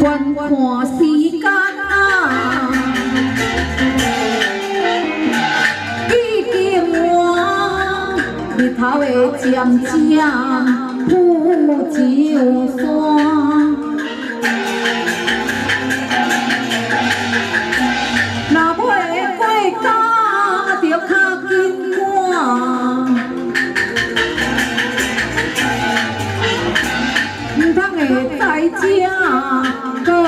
观看时间啊，已经晚，日头会渐渐浮上山。若要过家，着较紧赶，唔通会在这。